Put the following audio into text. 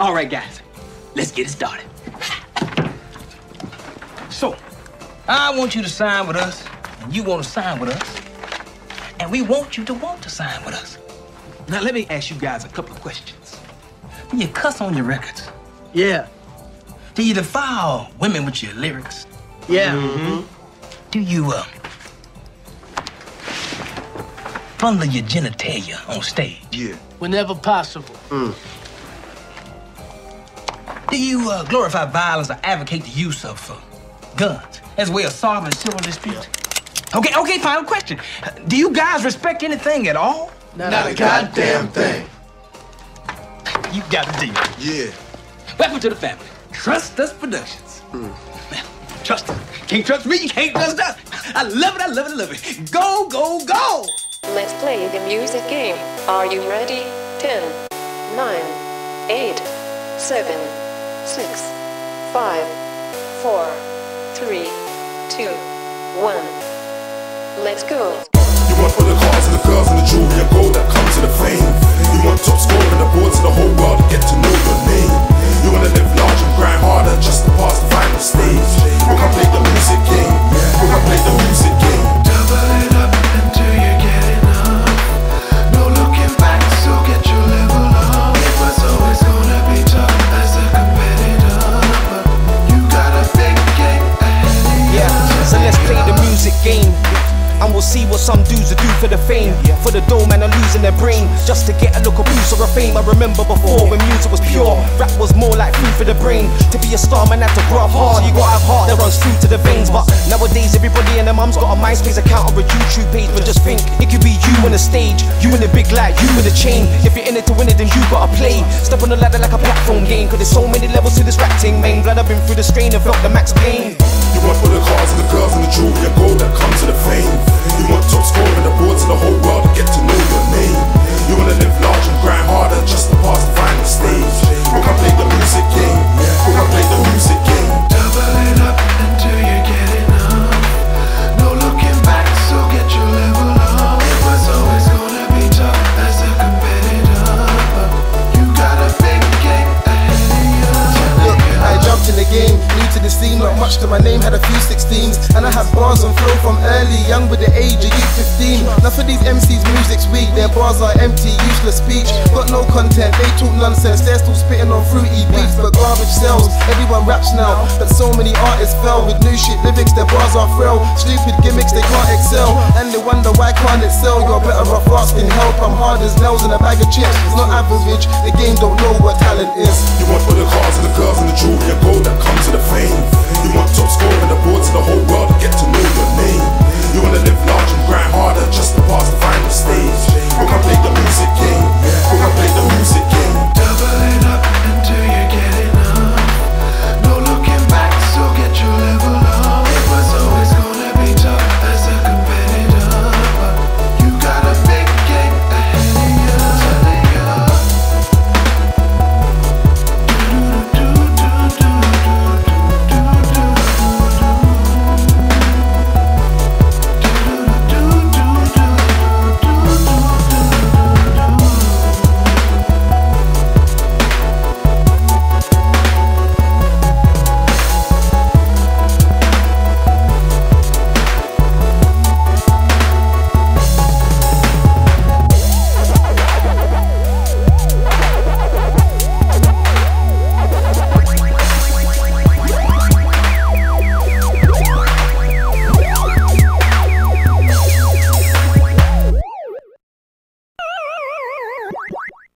All right, guys, let's get it started. So, I want you to sign with us, and you want to sign with us, and we want you to want to sign with us. Now, let me ask you guys a couple of questions. Do you cuss on your records? Yeah. Do you defile women with your lyrics? Yeah. Do you, fondle your genitalia on stage? Yeah. Whenever possible. Do you glorify violence or advocate the use of guns as a way of solving civil disputes? Okay, final question. Do you guys respect anything at all? Not a goddamn thing. You got a deal. Yeah. Welcome to the family. Trust Us Productions. Trust us. Can't trust me, you can't trust us. I love it, I love it, I love it. Go, go, go! Let's play the music game. Are you ready? 10, 9, 8, 7, 6, 5, 4, 3, 2, 1. Let's go. You want for the cars and the girls and the jewelry and gold that comes to the fame. You want top score and the boards of the whole world to get to know your name. You wanna live large and grind harder just to pass the final stage. We can play the music game. We can play the music game. Double it up until you get enough. No looking back, so get your level up. It was always gonna be tough as a competitor, but you got a big game ahead of you. Yeah, so let's play the music game. And we'll see what some dudes will do for the fame. For the dough, man, are losing their brain just to get a look of boost or a fame. I remember before when music was pure, rap was more like food for the brain. To be a star, man, had to grow up hard. You gotta have heart that runs through to the veins. But nowadays, everybody and their mum's got a MySpace account or a YouTube page. But just think, it could be you on the stage, you in the big light, you in the chain. If you're in it to win it, then you gotta play. Step on the ladder like a platform game. Cause there's so many levels to this rap thing, man. Glad I've been through the strain and felt the max pain. You want for the cars and the girls and the jewelry and gold that comes to the fame. You want top score and the boards of the whole world to get to know your name. You wanna live large and grind harder just to pass the final stage. We can play the music game. We can play the music game. Double it up until you get enough. No looking back, so get your level up. It was always gonna be tough as a competitor, but you got a big game ahead of you. Look, I jumped in the game, new to the scene, not much to my name, had a few 16s. And I had bars on flow from early, young with the age of youth 15. Now for these MCs, music's weak, their bars are empty, useless speech. Got no content, they talk nonsense, they're still spitting on fruity beats. But garbage sells, everyone raps now, but so many artists fell with new shit lyrics, their bars are frail. Stupid gimmicks, they can't excel, and they wonder why can't it sell. You're better off asking help, I'm hard as nails in a bag of chips. It's not average, the game don't know what talent is.